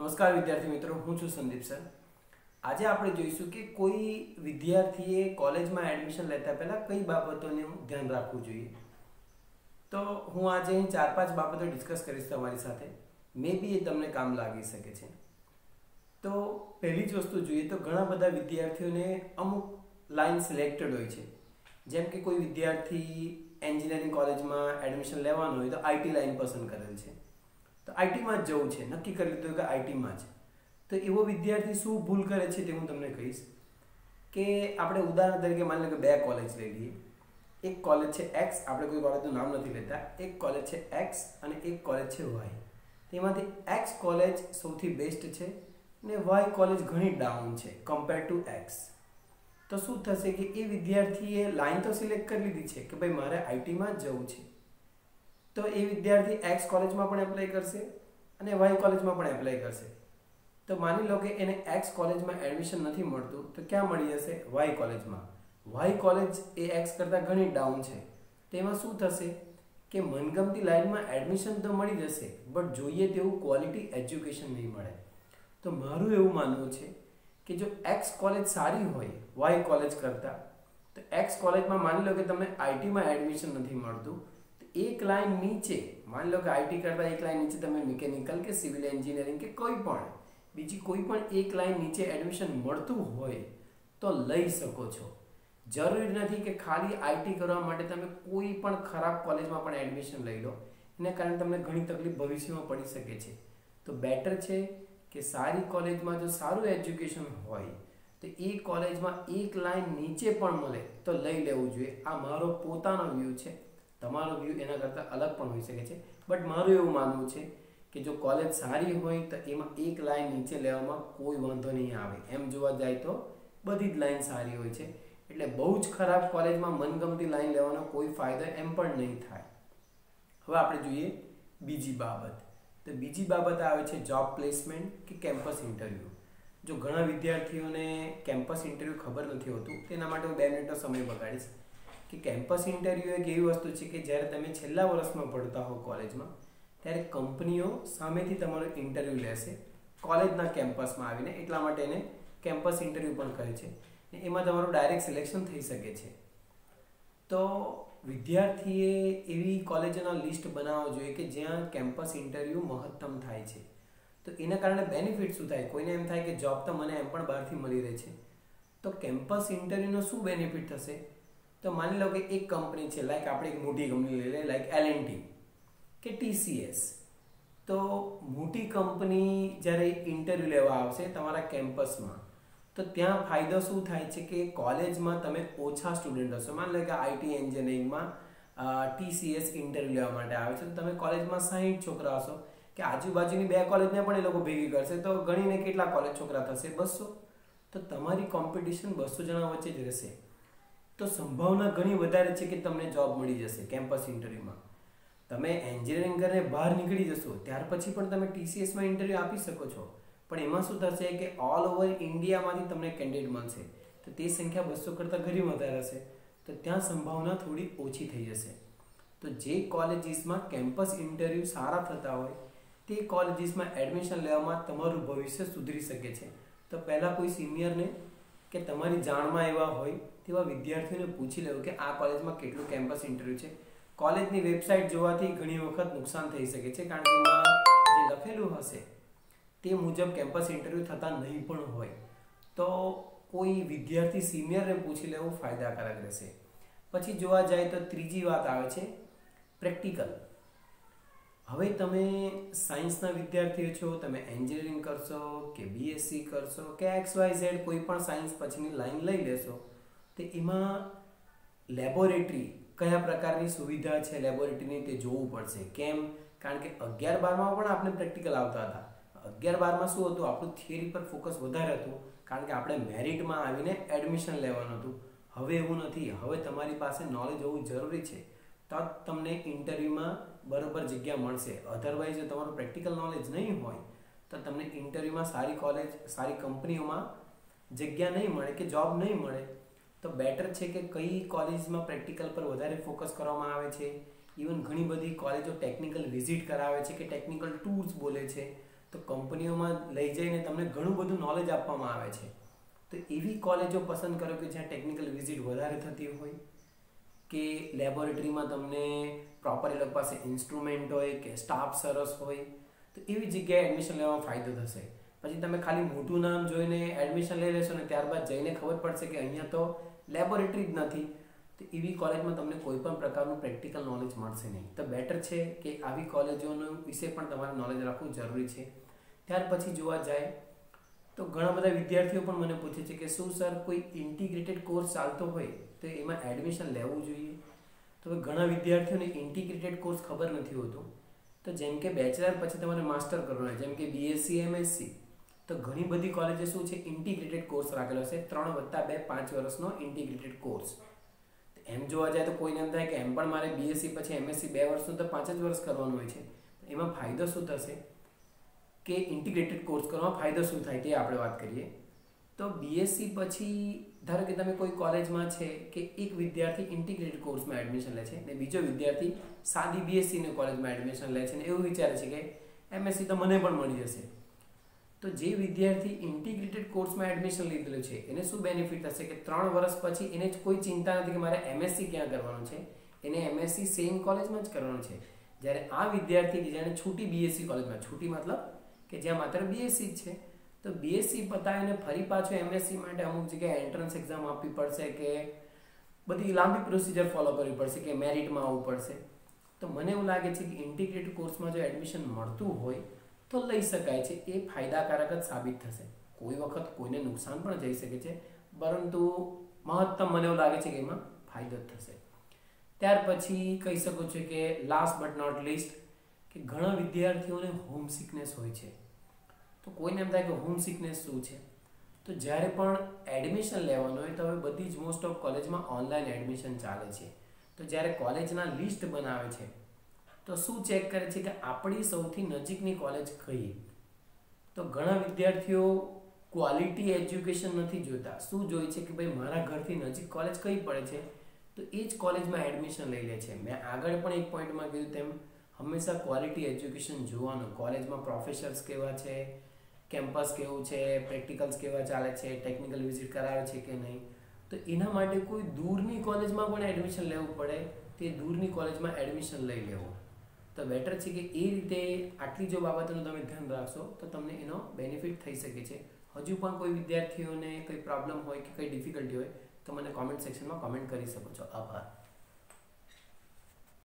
નમસ્કાર વિદ્યાર્થી મિત્રો, હું છું સંદીપ સર। આજે આપણે જોઈશું કે કોઈ વિદ્યાર્થીએ કોલેજમાં એડમિશન લેતા પહેલા કઈ બાબતોનું ધ્યાન રાખવું જોઈએ। તો હું આજે અહીં 4-5 બાબતો ડિસ્કસ કરીશ તમારી સાથે। મે બી એ તમને કામ લાગી શકે છે। તો પહેલી જ વસ્તુ જોઈએ તો ઘણા બધા વિદ્યાર્થીઓને અમુક લાઈન સિલેક્ટેડ હોય છે। જેમ કે કોઈ વિદ્યાર્થી એન્જિનિયરિંગ કોલેજમાં એડમિશન લેવાનું હોય તો આઈટી લાઈન પસંદ કરેલ છે, તો આઈટીમાં જ જવું છે, નક્કી કરી લીધું કે આઈટીમાં જ। તો એવો વિદ્યાર્થી શું ભૂલ કરે છે તે હું તમને કહીશ કે આપણે ઉદાહરણ તરીકે માની લો કે 2 કોલેજ લઈ લઈએ। એક કોલેજ છે એક્સ, આપણે કોઈ કોલેજનું નામ નથી લેતા, એક કોલેજ છે એક્સ અને એક કોલેજ છે વાય। તેમાંથી એક્સ કોલેજ સૌથી બેસ્ટ છે અને વાય કોલેજ ઘણી ડાઉન છે કમ્પેર ટુ એક્સ। તો શું થશે કે એ વિદ્યાર્થીએ લાઈન તો સિલેક્ટ કરી લીધી છે કે ભાઈ મારે આઈટીમાં જ જવું છે, તો એ વિદ્યાર્થી એક્સ કોલેજમાં પણ એપ્લાય કરશે અને વાય કોલેજમાં પણ એપ્લાય કરશે। તો માની લો કે એને એક્સ કોલેજમાં એડમિશન નથી મળતું તો ક્યાં મળી જશે? વાય કોલેજમાં। વાય કોલેજ એ એક્સ કરતાં ઘણી ડાઉન છે, તેમાં શું થશે કે મનગમતી લાઈનમાં એડમિશન તો મળી જશે બટ જોઈએ તેવું ક્વોલિટી એજ્યુકેશન નહીં મળે। તો મારું એવું માનવું છે કે જો એક્સ કોલેજ સારી હોય વાય કોલેજ કરતાં, તો એક્સ કોલેજમાં માની લો કે તમને આઈટીમાં એડમિશન નથી મળતું, એક લાઈન નીચે માની લો કે આઈટી કરતાં એક લાઈન નીચે તમે મિકેનિકલ કે સિવિલ એન્જિનિયરિંગ કે કોઈ પણ બીજી કોઈ પણ એક લાઈન નીચે એડમિશન મળતું હોય તો લઈ શકો છો। જરૂરી નથી કે ખાલી આઈટી કરવા માટે તમે કોઈ પણ ખરાબ કોલેજમાં પણ એડમિશન લઈ લો, એને કારણે તમને ઘણી તકલીફ ભવિષ્યમાં પડી શકે છે। તો બેટર છે કે સારી કોલેજમાં જો સારું એજ્યુકેશન હોય તો એ કોલેજમાં એક લાઈન નીચે પણ મળે તો લઈ લેવું જોઈએ। આ મારો પોતાનો વ્યૂ છે, તમારો વ્યૂ એના કરતાં અલગ પણ હોઈ શકે છે, બટ મારું એવું માનવું છે કે જો કોલેજ સારી હોય તો એમાં એક લાઈન નીચે લેવામાં કોઈ વાંધો નહીં આવે। એમ જોવા જાય તો બધી જ લાઈન સારી હોય છે, એટલે બહુ જ ખરાબ કોલેજમાં મનગમતી લાઈન લેવાનો કોઈ ફાયદો એમ પણ નહીં થાય। હવે આપણે જોઈએ બીજી બાબત। તો બીજી બાબત આવે છે જોબ પ્લેસમેન્ટ કે કેમ્પસ ઇન્ટરવ્યૂ। જો ઘણા વિદ્યાર્થીઓને કેમ્પસ ઇન્ટરવ્યૂ ખબર નથી હોતું, તેના માટે હું 2 મિનિટનો સમય બગાડીશ કે કેમ્પસ ઇન્ટરવ્યૂ એક એવી વસ્તુ છે કે જ્યારે તમે છેલ્લા વર્ષમાં ભણતા હો કોલેજમાં, ત્યારે કંપનીઓ સામેથી તમારું ઇન્ટરવ્યૂ લેશે કોલેજના કેમ્પસમાં આવીને, એટલા માટે એને કેમ્પસ ઇન્ટરવ્યૂ પણ કહે છે, એમાં તમારું ડાયરેક્ટ સિલેક્શન થઈ શકે છે। તો વિદ્યાર્થીએ એવી કોલેજોના લિસ્ટ બનાવવા જોઈએ કે જ્યાં કેમ્પસ ઇન્ટરવ્યૂ મહત્તમ થાય છે। તો એના કારણે બેનિફિટ શું થાય? કોઈને એમ થાય કે જોબ તો મને એમ પણ બહારથી મળી રહે છે, તો કેમ્પસ ઇન્ટરવ્યૂનો શું બેનિફિટ થશે? તો માની લો કે એક કંપની છે, લાઈક આપણે એક મોટી કંપની લઈ લઈએ, લાઈક એલ&ટી કે TCS। તો મોટી કંપની જ્યારે ઇન્ટરવ્યૂ લેવા આવશે તમારા કેમ્પસમાં, તો ત્યાં ફાયદો શું થાય છે કે કોલેજમાં તમે ઓછા સ્ટુડન્ટ હશો। માની લો કે આઈટી એન્જિનિયરિંગમાં TCS ઇન્ટરવ્યૂ લેવા માટે આવે છે, તો તમે કોલેજમાં 60 છોકરા હશો કે આજુબાજુની 2 કોલેજને પણ એ લોકો ભેગી કરશે, તો ગણીને કેટલા કોલેજ છોકરા થશે? 200। તો તમારી કોમ્પિટિશન 200 જણા વચ્ચે જ રહેશે, તો સંભાવના ઘણી વધારે છે કે તમને જોબ મળી જશે કેમ્પસ ઇન્ટરવ્યૂમાં। તમે એન્જિનિયરિંગ કરીને બહાર નીકળી જશો ત્યાર પછી પણ તમે TCSમાં ઇન્ટરવ્યૂ આપી શકો છો, પણ એમાં શું થશે કે ઓલ ઓવર ઇન્ડિયામાંથી તમને કેન્ડિડેટ મળશે, તો તે સંખ્યા 200 કરતાં ઘણી વધારે હશે, તો ત્યાં સંભાવના થોડી ઓછી થઈ જશે। તો જે કોલેજીસમાં કેમ્પસ ઇન્ટરવ્યૂ સારા થતા હોય તે કોલેજીસમાં એડમિશન લેવામાં તમારું ભવિષ્ય સુધરી શકે છે। તો પહેલાં કોઈ સિનિયરને કે તમારી જાણમાં એવા હોય તેવા વિદ્યાર્થીઓને પૂછી લેવું કે આ કોલેજમાં કેટલું કેમ્પસ ઇન્ટરવ્યૂ છે। કોલેજની વેબસાઇટ જોવાથી ઘણી વખત નુકસાન થઈ શકે છે, કારણ કે એમાં જે લખેલું હશે તે મુજબ કેમ્પસ ઇન્ટરવ્યૂ થતા નહીં પણ હોય, તો કોઈ વિદ્યાર્થી સિનિયરને પૂછી લેવું ફાયદાકારક રહેશે। પછી જોવા જાય તો ત્રીજી વાત આવે છે પ્રેક્ટિકલ। હવે તમે સાયન્સના વિદ્યાર્થીઓ છો, તમે એન્જિનિયરિંગ કરશો કે BSc કરશો કે XYZ કોઈ પણ સાયન્સ પછીની લાઈન લઈ લેશો, તો એમાં લેબોરેટરી કયા પ્રકારની સુવિધા છે લેબોરેટરીની તે જોવું પડશે। કેમ? કારણ કે 11-12માં પણ આપણે પ્રેક્ટિકલ આવતા હતા। 11-12માં શું હતું? આપણું થિયરી પર ફોકસ વધારે હતું, કારણ કે આપણે મેરિટમાં આવીને એડમિશન લેવાનું હતું। હવે એવું નથી, હવે તમારી પાસે નોલેજ હોવું જરૂરી છે, તો તમને ઇન્ટરવ્યૂમાં બરોબર જગ્યા મળશે। અધરવાઇઝ જો તમારું પ્રેક્ટિકલ નોલેજ નહીં હોય તો તમને ઇન્ટરવ્યૂમાં સારી કોલેજ સારી કંપનીઓમાં જગ્યા નહીં મળે કે જોબ નહીં મળે। તો બેટર છે કે કઈ કોલેજમાં પ્રેક્ટિકલ પર વધારે ફોકસ કરવામાં આવે છે। ઇવન ઘણી બધી કોલેજો ટેકનિકલ વિઝિટ કરાવે છે કે ટેકનિકલ ટૂર્સ બોલે છે, તો કંપનીઓમાં લઈ જઈને તમને ઘણું બધું નોલેજ આપવામાં આવે છે. તો એવી કોલેજો પસંદ કરો કે જ્યાં ટેકનિકલ વિઝિટ વધારે થતી હોય, કે લેબોરેટરીમાં તમને પ્રોપર એ લોકો પાસે ઇન્સ્ટ્રુમેન્ટ હોય, કે સ્ટાફ સરસ હોય, તો એવી જગ્યાએ એડમિશન લેવામાં ફાયદો થશે. પછી તમે ખાલી મોટું નામ જોઈને એડમિશન લઈ લેશો ને ત્યારબાદ જઈને ખબર પડશે કે અહીંયા તો લેબોરેટરી જ નથી, તો એવી કોલેજમાં તમને કોઈ પણ પ્રકારનું પ્રેક્ટિકલ નોલેજ મળશે નહીં. તો બેટર છે કે આવી કોલેજોનું વિશે પણ તમારે નોલેજ રાખવું જરૂરી છે. ત્યાર પછી જોવા જાય તો ઘણા બધા વિદ્યાર્થીઓ પણ મને પૂછે છે કે શું સર કોઈ ઇન્ટિગ્રેટેડ કોર્સ ચાલતો હોય તો એમાં એડમિશન લેવું જોઈએ? તો ઘણા વિદ્યાર્થીઓને ઇન્ટિગ્રેટેડ કોર્સ ખબર નથી હોતું. તો જેમ કે બેચલર પછી તમારે માસ્ટર કરવાનું હોય, જેમ કે બીએસસી, એમએસસી, તો ઘણી બધી કોલેજે શું છે ઇન્ટિગ્રેટેડ કોર્સ રાખેલો છે, 3+2 5 વર્ષનો ઇન્ટિગ્રેટેડ કોર્સ. એમ જોવા જાય તો કોઈને એમ થાય કે એમ પણ મારે બીએસસી પછી એમએસસી 2 વર્ષનું તો 5 જ વર્ષ કરવાનું હોય છે. એમાં ફાયદો શું થશે કે ઇન્ટિગ્રેટેડ કોર્સ કરવામાં ફાયદો શું થાય તે આપણે વાત કરીએ. તો બીએસસી પછી ધારો કે તમે કોઈ કોલેજમાં છે કે એક વિદ્યાર્થી ઇન્ટિગ્રેટેડ કોર્સમાં એડમિશન લે છે ને બીજો વિદ્યાર્થી સાદી બીએસસીની કોલેજમાં એડમિશન લે છે ને એવું વિચારે છે કે એમએસસી તો મને પણ મળી જશે. તો જે વિદ્યાર્થી ઇન્ટિગ્રેટેડ કોર્સમાં એડમિશન લીધેલું છે એને શું બેનિફિટ થશે કે 3 વર્ષ પછી એને કોઈ ચિંતા નથી કે મારે એમએસસી ક્યાં કરવાનું છે, એને એમએસસી સેમ કોલેજમાં જ કરવાનું છે. જ્યારે આ વિદ્યાર્થી જેને છૂટી બીએસસી કોલેજમાં, છૂટી મતલબ કે જ્યાં માત્ર બીએસસી જ છે, તો બીએસસી પતાવીને ફરી પાછું એમએસસી માટે અમુક જગ્યાએ એન્ટ્રન્સ એક્ઝામ આપવી પડશે, કે બધી લાંબી પ્રોસિજર ફોલો કરવી પડશે, કે મેરિટમાં આવવું પડશે. તો મને એવું લાગે છે કે ઇન્ટિગ્રેટેડ કોર્સમાં જો એડમિશન મળતું હોય તો લઈ શકાય છે. એ ફાયદાકારક જ સાબિત થશે. કોઈ વખત કોઈને નુકસાન પણ જઈ શકે છે, પરંતુ મહત્તમ મને એવું લાગે છે કે એમાં ફાયદો જ થશે. ત્યાર પછી કહી શકું છું કે લાસ્ટ બટ નોટ લીસ્ટ, કે ઘણા વિદ્યાર્થીઓને હોમ સિકનેસ હોય છે. તો કોઈને એમ થાય કે હોમ સિકનેસ શું છે, તો જ્યારે પણ એડમિશન લેવાનું હોય તો હવે બધી જ મોસ્ટ ઓફ કોલેજમાં ઓનલાઈન એડમિશન ચાલે છે. તો જ્યારે કોલેજના લિસ્ટ બનાવે છે તો શું ચેક કરે છે કે આપણી સૌથી નજીકની કોલેજ કઈ. તો ઘણા વિદ્યાર્થીઓ ક્વોલિટી એજ્યુકેશન નથી જોતા, શું જોઈએ છે કે ભાઈ મારા ઘરથી નજીક કોલેજ કઈ પડે છે તો એ જ કોલેજમાં એડમિશન લઈ લે છે. મેં આગળ પણ એક પોઈન્ટમાં કીધું તેમ હંમેશા ક્વોલિટી એજ્યુકેશન જોવાનું, કોલેજમાં પ્રોફેસર્સ કેવા છે, કેમ્પસ કેવું છે, પ્રેક્ટિકલ્સ કેવા ચાલે છે, ટેકનિકલ વિઝિટ કરાવે છે કે નહીં. તો એના માટે કોઈ દૂરની કોલેજમાં પણ એડમિશન લેવું પડે તે દૂરની કોલેજમાં એડમિશન લઈ લેવું. તો બેટર છે કે એ રીતે આટલી જો બાબતોનું તમે ધ્યાન રાખશો તો તમને એનો બેનિફિટ થઈ શકે છે. હજુ પણ કોઈ વિદ્યાર્થીઓને કોઈ પ્રોબ્લેમ હોય કે કંઈ ડિફિકલ્ટી હોય તો મને કોમેન્ટ સેક્શનમાં કોમેન્ટ કરી શકો છો. આભાર.